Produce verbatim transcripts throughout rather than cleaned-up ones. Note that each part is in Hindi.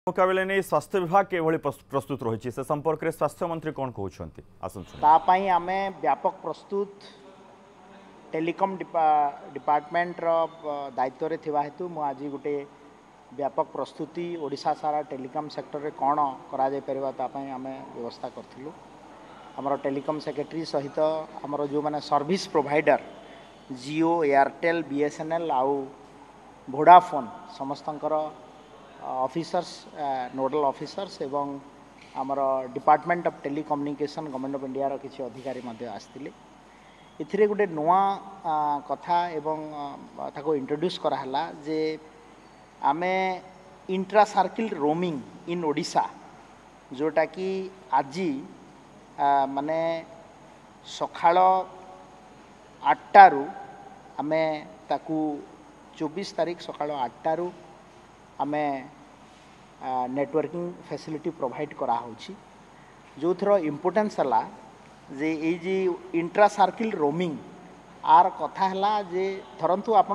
मुकाबले नहीं स्वास्थ्य विभाग के प्रस्तुत रही से संपर्क में स्वास्थ्य मंत्री कौन कहते आम व्यापक प्रस्तुत टेलीकॉम डिपार्टमेंट दायित्व रे थिबा हेतु मु आज गोटे व्यापक प्रस्तुति ओडिशा सारा टेलीकॉम सेक्टर रे कौन करा जाय परिबा ता पई आमे व्यवस्था करथिलु। हमर टेलीकॉम सेक्रेटरी सहित हमर जो माने service provider Jio Airtel BSNL आउ वोडाफोन समस्तंकर ऑफिसर्स नोडल ऑफिसर्स एवं आमर department of telecommunication government of India रो किछि अधिकारी मध्ये आस्तिले। इथिरे गोटे नुआ कथा एवं ताको इंट्रोड्यूस कराला जे आमे intra circle roaming in Odisha जोटा कि आज माने सखाळ आठटारू आमे ताकू चौबीस तारीख सकाळ आठटारू आमे नेटवर्किंग फैसिलिटी प्रोवाइड करा होछि जो थरो इम्पोर्टेंस हला जे ए जी इंट्रा सर्किल रोमिंग आर कथा हला जे थरंतु आपण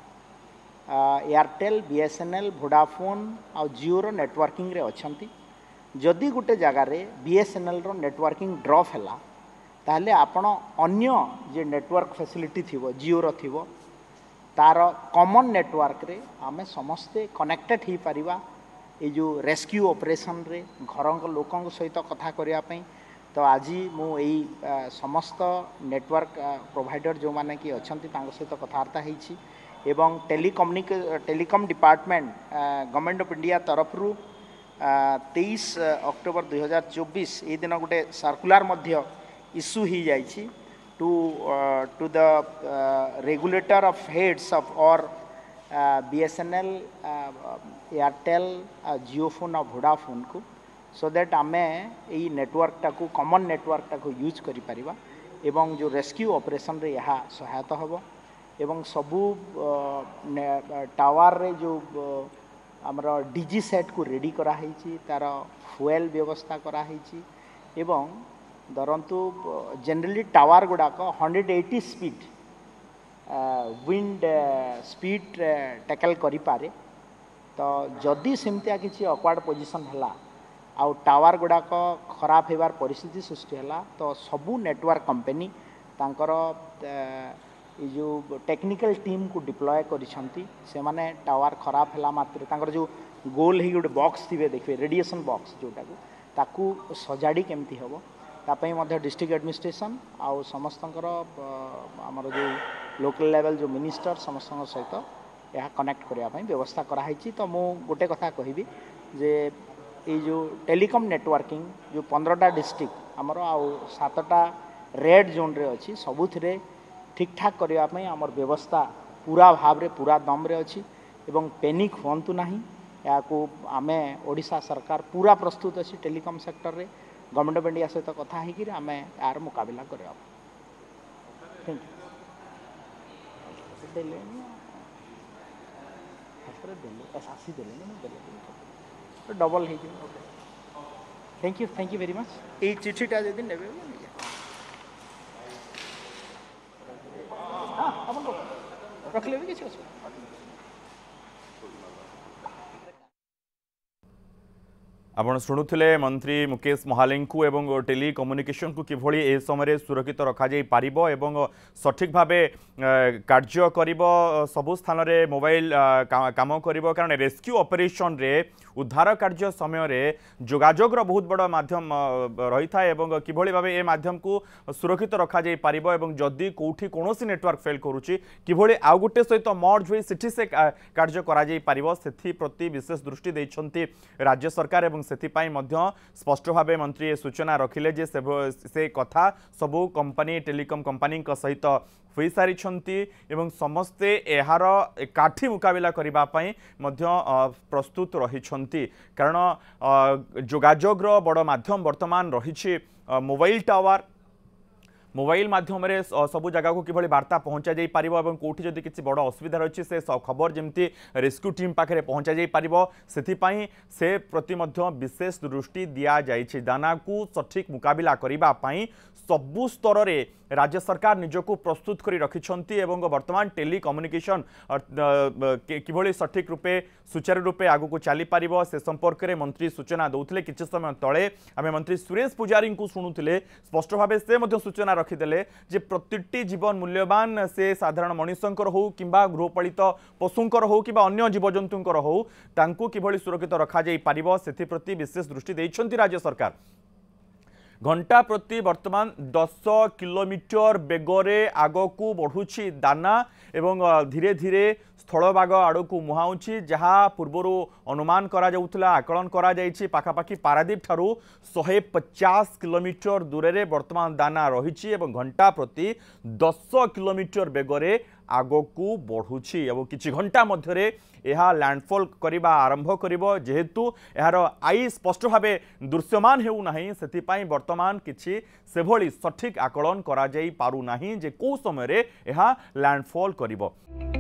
एयरटेल बीएसएनएल वोडाफोन आ जियो रो नेटवर्किंग रे अछंती जदि गोटे जगह रे बीएसएनएल रो नेटवर्किंग ड्रॉप हला ताहले आपण अन्य जे नेटवर्क फैसिलिटी थिवो जियो रो थिवो तार कॉमन नेटवर्क रे आमे समस्ते कनेक्टेड ही परिबा ए जो रेस्क्यू ऑपरेशन रे घर लोकों सहित कथा करिया पई। तो आज मु एई समस्त नेटवर्क प्रोवाइडर जो माने कि अछंती तांग सहित कथार्ता हेछि एवं टेलीकम्युनिक telecom department government of India तरफ रु तेईस अक्टोबर दुई हजार चौबीस ए दिन गोटे सर्कुलर मध्य इश्यू ही जाइछि to to the regulator of heads of और बीएसएनएल एयरटेल जियोफोन और वोडाफोन को सो दैट आमे यही नेटवर्क टाकू कॉमन नेटवर्क टाकू यूज करि परिबा एवं जो रेस्क्यू ऑपरेशन रे यहा सहायता होबो एवं सबू टावर रे जो हमर डीजी सेट को रेडी करा हेछि तार फुएल व्यवस्था करा हेछि एवं धरंतु जनरली टावर गुड़ाक hundred eighty speed wind speed tackle करि पारे। तो जदि सेमतिया किछि ऑकवर्ड पोजीशन हला आउ टावर गुड़ाक खराब हेबार परिस्थिति सृष्टि हला तो सबू नेटवर्क कंपनी तांकर जो टेक्निकल टीम को डिप्लॉय करिसंती से माने टावर खराब हला मात्र तांकर जो गोल ही गोटे बॉक्स थिबे देखबे रेडिएशन बॉक्स जोटा को ताकू सजाड़ी केमती हबो तापई मध्य डिस्ट्रिक्ट एडमिनिस्ट्रेशन आउ समस्तंकर हमर जो लोकल लेवल जो मिनिस्टर समस्त सहित यह कनेक्ट करने व्यवस्था कराई। तो मु गोटे कथा कहबी जे ये जो टेलीकॉम नेटवर्किंग जो पंद्रहटा डिस्ट्रिक्ट आमर आउ सातटा रेड जोन रे अच्छी सबुथिरे ठीक ठाक करने आमर व्यवस्था पूरा भाव रे पूरा दम रे अच्छी एवं पेनिक होंतु नहीं या को आमे ओडिशा सरकार पूरा प्रस्तुत अच्छी टेलीकॉम सेक्टर रे गवर्नमेंट ऑफ इंडिया सहित कथा है कि आमे यार मुकाबला करबा। थैंक यू देले हसरे देले एसआसी देले न देले तो डबल हे कि thank you thank you very much. ए चिठीटा जदि नेबे हां अपन रख लेबे किछ अछि आपण शुणुले मंत्री मुकेश महालिंग को एवं टेली कम्युनिकेशन को किभली ए समय सुरक्षित रखा जाई पारिबो एवं सठिक भावे कार्य करिबो सबु स्थान रे मोबाइल काम करिबो कारण रेस्क्यू ऑपरेशन रे उद्धार कार्य समय रे जोगाजोगर बहुत बड़ माध्यम रही था एवं किभली भावे ए माध्यम को सुरक्षित रखा जाई पारिबो एवं जदि कोठी कोनोसी नेटवर्क फेल करूची किभली आउ गुटे सहित मर्ज होई सिटी से कार्य करा जाई पारिबो सेथि प्रति विशेष दृष्टि दैछंती राज्य सरकार एवं सेथिपाई मध्य स्पष्ट भावे मंत्री सूचना रखिले जे से कथा सबू कंपनी टेलीकॉम कंपनी सहित हुई सारी एवं समस्ते एहार काठी मुकाबला करिबा पई मध्य प्रस्तुत रही कारण जोगाजोगर बड़ माध्यम वर्तमान रही मोबाइल टावर मोबाइल माध्यम रे सबु जगह को किभली वार्ता पहुंचा जाई पारिबो एवं कोठी जदि किछि बड़ असुविधा रही से खबर जमती रेस्क्यू टीम पाखे पहुंचा जाई पारिबो सेथिपाई से प्रति मध्य विशेष दृष्टि दिया जाइछि दाना को सठिक मुकाबला करिबा पई सबु स्तर रे राज्य सरकार निजको प्रस्तुत करी रखिछंती एवं वर्तमान टेलीकम्युनिकेशन किभली सठिक रूपे सुचारू रूपे आगु को चली पारिबो से संपर्क में मंत्री सूचना दौथिले किछि समय तले आमे मंत्री सुरेश पुजारी को शुणुथिले स्पष्ट भावे से मध्य सूचना रखिदेले जे प्रतिटी जीवन मूल्यवान से साधारण मनुष्यंकर हो किंबा गृहपालित पशुंकर हो किंबा अन्य जीवजंतुंकर हो तांकु किभली सुरक्षित रखा जाई पारिबो सेथि प्रति विशेष दृष्टि दैछंती राज्य सरकार। घंटा प्रति वर्तमान दस किलोमीटर बेगरे आगकू बढ़ुछि दाना एवं धीरे धीरे स्थलभाग आड़कू मुहाउछि जहाँ पूर्वर अनुमान करा जाउथला आकलन करा जाइछि पाखापाखि पारादीप ठारू एक सौ पचास किलोमीटर दूर में वर्तमान दाना रही एवं घंटा प्रति दस किलोमीटर बेगरे आगकू बढ़ुछि एवं किछि घंटा मध्यरे यह लैंडफॉल करबा आरंभ करिबो जेहेतु यार आई स्पष्ट भावे दृश्यमान हेउ नाही सेथिपाई वर्तमान किछि सेभली सठिक आकलन करा जाई पारु नाही जे को समय रे यह लैंडफॉल करिबो।